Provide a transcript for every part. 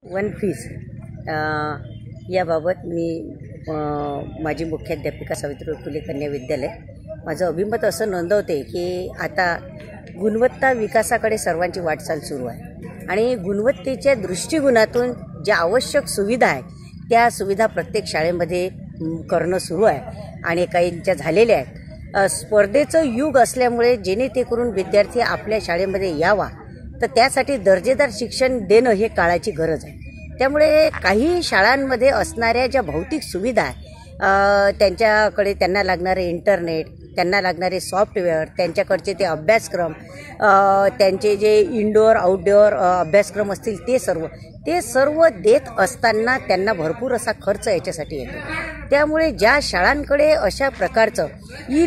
One fees याबाबत मी माझी मुख्याध्यापिका सावित्रीबाई फुले कन्या विद्यालय माझं अभिमत असं नोंदवते की आता गुणवत्ता विकासाकडे सर्वांची वाटचाल सुरू आहे आणि गुणवत्तेच्या दृष्टिकोनातून ज्या आवश्यक सुविधा आहेत त्या सुविधा प्रत्येक शाळेमध्ये करणं सुरू आहे आणि काहींच्या झालेल्या आहेत। स्पर्धेचं युग असल्यामुळे जेणेकरून विद्यार्थी आपल्या शाळेमध्ये यावा तर त्यासाठी दर्जेदार शिक्षण देणं हे काळाची गरज आहे। त्यामुळे काही शाळांमध्ये असणाऱ्या ज्या भौतिक सुविधा आहे त्यांच्याकडे त्यांना लागणारे इंटरनेट, त्यांना लागणारे सॉफ्टवेअर, त्यांच्याकडचे ते अभ्यासक्रम, त्यांचे जे इनडोअर आउटडोअर अभ्यासक्रम असतील ते सर्व देत असताना त्यांना भरपूर असा खर्च याच्यासाठी येतो। त्यामुळे ज्या शाळांकडे अशा प्रकारचं ई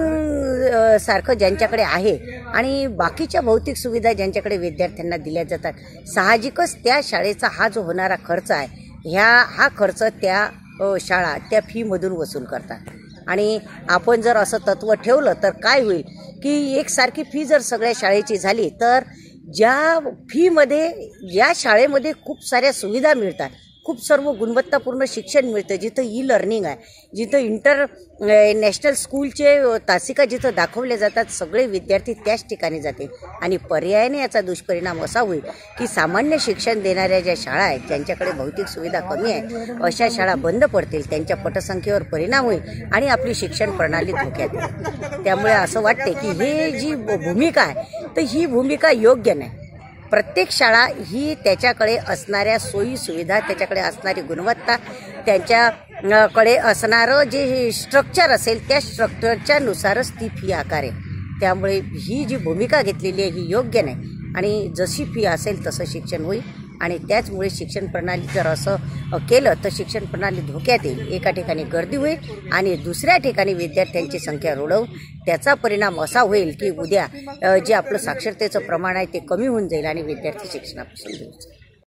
लर्निंग सारखं ज्यांच्याकडे आहे आणि बाकीच्या भौतिक सुविधा ज्यांच्याकडे विद्यार्थ्यांना दिल्या जातात, साहजिकच त्या शाळेचा हा जो होणारा खर्च आहे हा खर्च त्या शाळा त्या फीमधून वसूल करतात। आणि आपण जर असं तत्व ठेवलं तर काय होईल की एकसारखी फी जर सगळ्या शाळेची झाली तर ज्या फीमध्ये या शाळेमध्ये खूप साऱ्या सुविधा मिळतात, खूप सर्व गुणवत्तापूर्ण शिक्षण मिळतं, जिथं ई लर्निंग आहे, जिथं नॅशनल स्कूलचे तासिका जिथं दाखवले जातात, सगळे विद्यार्थी त्याच ठिकाणी जातील आणि पर्यायाने याचा दुष्परिणाम असा होईल की सामान्य शिक्षण देणाऱ्या ज्या शाळा आहेत ज्यांच्याकडे भौतिक सुविधा कमी आहे अशा शाळा बंद पडतील, त्यांच्या पटसंख्येवर परिणाम होईल आणि आपली शिक्षण प्रणाली धोक्यात येईल। त्यामुळे असं वाटते की हे जी भूमिका आहे तर ही भूमिका योग्य नाही। प्रत्येक शाळा ही त्याच्याकडे असणाऱ्या सोयी सुविधा, त्याच्याकडे असणारी गुणवत्ता, त्यांच्याकडे असणारं जे स्ट्रक्चर असेल त्या स्ट्रक्चरच्या नुसारच ती फी आकारेल। त्यामुळे ही जी भूमिका घेतलेली आहे ही योग्य नाही आणि जशी फी असेल तसं शिक्षण होईल आणि त्याचमुळे शिक्षण प्रणाली जर असं केलं तर शिक्षण प्रणाली धोक्यात येईल। एका ठिकाणी गर्दी होईल आणि दुसऱ्या ठिकाणी विद्यार्थ्यांची संख्या रोडवून त्याचा परिणाम असा होईल की उद्या जे आपलं साक्षरतेचं प्रमाण आहे ते कमी होऊन जाईल आणि विद्यार्थी शिक्षणापासून दूर जाईल।